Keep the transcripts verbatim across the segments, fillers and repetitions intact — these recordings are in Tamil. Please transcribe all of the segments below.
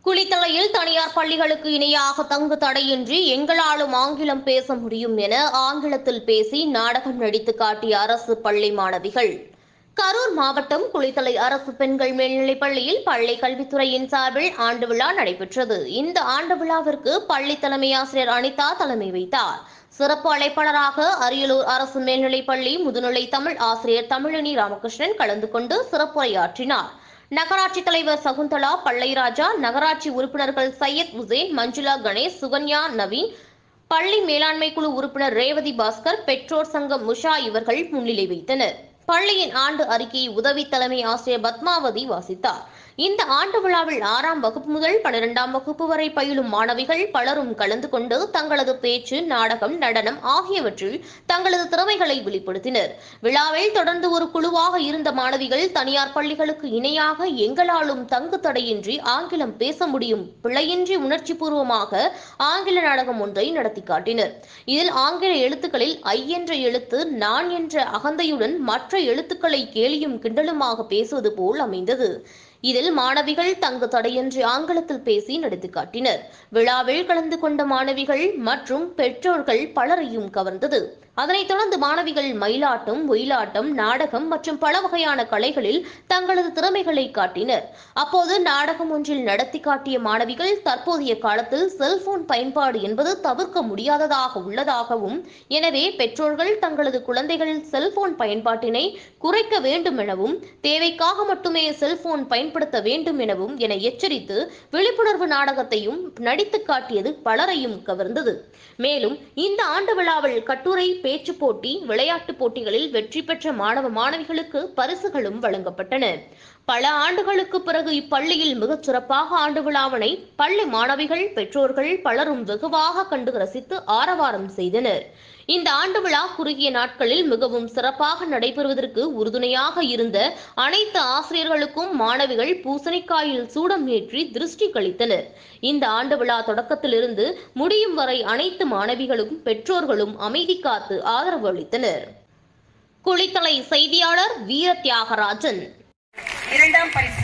குளித்தலையில் தனியார் பள்ளிகளுக்கு இணையாக தங்கு தடையின்றி எங்களாலும் ஆங்கிலம் பேச முடியும் என ஆங்கிலத்தில் பேசி நாடகம் நடித்து காட்டிய அரசு பள்ளி மாணவிகள். கரூர் மாவட்டம் குளித்தலை அரசு பெண்கள் மேல்நிலைப் பள்ளியில் பள்ளி கல்வித்துறையின் சார்பில் ஆண்டு விழா நடைபெற்றது. இந்த ஆண்டு விழாவிற்கு பள்ளி தலைமை ஆசிரியர் அனிதா தலைமை வைத்தார். சிறப்பு அழைப்பாளராக அரியலூர் அரசு மேல்நிலைப் பள்ளி முதுநிலை தமிழ் ஆசிரியர் தமிழினி ராமகிருஷ்ணன் கலந்து கொண்டு சிறப்புரையாற்றினார். நகராட்சி தலைவர் சகுந்தலா, பள்ளைராஜா, நகராட்சி உறுப்பினர்கள் சையத் உசேன், மஞ்சுளா கணேஷ், சுகன்யா நவீன், பள்ளி மேலாண்மை குழு உறுப்பினர் ரேவதி பாஸ்கர், பெற்றோர் சங்கம் முஷா இவர்கள் முன்னிலை வைத்தனர். பள்ளியின் ஆண்டு அறிக்கையை உதவி தலைமை ஆசிரியர் பத்மாவதி வாசித்தார். இந்த ஆண்டு விழாவில் ஆறாம் வகுப்பு முதல் பனிரெண்டாம் வகுப்பு வரை பயிலும் மாணவிகள் பலரும் கலந்து கொண்டு தங்களது பேச்சு, நாடகம், நடனம் ஆகியவற்றில் தங்களது திறமைகளை வெளிப்படுத்தினர். விழாவில் தொடர்ந்து ஒரு குழுவாக இருந்த மாணவிகள் தனியார் பள்ளிகளுக்கு இணையாக எங்களாலும் தங்கு தடையின்றி ஆங்கிலம் பேச முடியும், பிழையின்றி உணர்ச்சி பூர்வமாக ஆங்கில நாடகம் ஒன்றை நடத்தி காட்டினர். இதில் ஆங்கில எழுத்துக்களில் ஐ என்ற எழுத்து நான் என்ற அகந்தையுடன் மற்ற எழுத்துக்களை கேலியும் கிண்டலுமாக பேசுவது போல் அமைந்தது. இதில் மாணவிகள் தங்கு தடையின்றி ஆங்கிலத்தில் பேசி நடத்தி காட்டினர். விழாவில் கலந்து கொண்ட மாணவிகள் மற்றும் பெற்றோர்கள் பலரையும் கவர்ந்தது. அதனைத் தொடர்ந்து மாணவிகள் மயிலாட்டம், ஒயிலாட்டம், நாடகம் மற்றும் பல வகையான கலைகளில் தங்களது திறமைகளை காட்டினர். அப்போது நாடகம் ஒன்றில் நடத்தி காட்டிய மாணவிகள் தற்போதைய காலத்தில் செல்போன் பயன்பாடு என்பது தவிர்க்க முடியாததாக உள்ளதாகவும், எனவே பெற்றோர்கள் தங்களது குழந்தைகள் செல்போன் பயன்பாட்டினை குறைக்க வேண்டும் எனவும், தேவைக்காக மட்டுமே செல்போன் பயன்படுத்த வேண்டும் எனவும் என எச்சரித்து விழிப்புணர்வு நாடகத்தையும் நடித்து காட்டியது பலரையும் கவர்ந்தது. மேலும் இந்த ஆண்டு விழாவில் கட்டுரை, பேச்சு போட்டி, விளையாட்டுப் போட்டிகளில் வெற்றி பெற்ற மாணவ மாணவிகளுக்கு பரிசுகளும் வழங்கப்பட்டன. பல ஆண்டுகளுக்கு பிறகு இப்பள்ளியில் மிகச் சிறப்பாக ஆண்டு விழாவினை பள்ளி மாணவிகள், பெற்றோர்கள் பலரும் வெகுவாக கண்டு ரசித்து ஆரவாரம் செய்தனர். இந்த ஆண்டு விழா குறுகிய நாட்களில் மிகவும் சிறப்பாக நடைபெறுவதற்கு உறுதுணையாக இருந்த அனைத்து ஆசிரியர்களுக்கும் மாணவிகள் பூசணிக்காயில் சூடம் ஏற்றி திருஷ்டி கழித்தனர். இந்த ஆண்டு விழா தொடக்கத்திலிருந்து முடியும் வரை அனைத்து மாணவிகளும் பெற்றோர்களும் அமைதி காத்து ஆதரவு அளித்தனர். குளித்தலை செய்தியாளர் வீர தியாகராஜன். இரண்டாம் பரிசு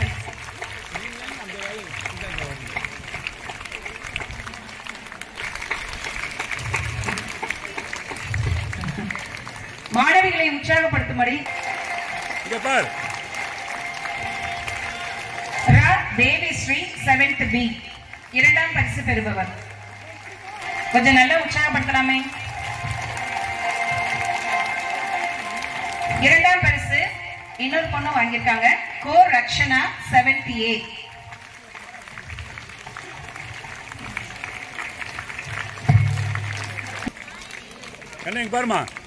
மாணவிகளை உற்சாகப்படுத்தும்படி தேவிஸ்ரீ செவன்த் பி இரண்டாம் பரிசு பெறுபவர். கொஞ்சம் நல்லா உற்சாகப்படுத்தலாமே. இரண்டாம் பரிசு இன்னொரு பொண்ணு வாங்கியிருக்காங்க, கோ ரக்ஷனா செவன்த் ஏ. பாருமா.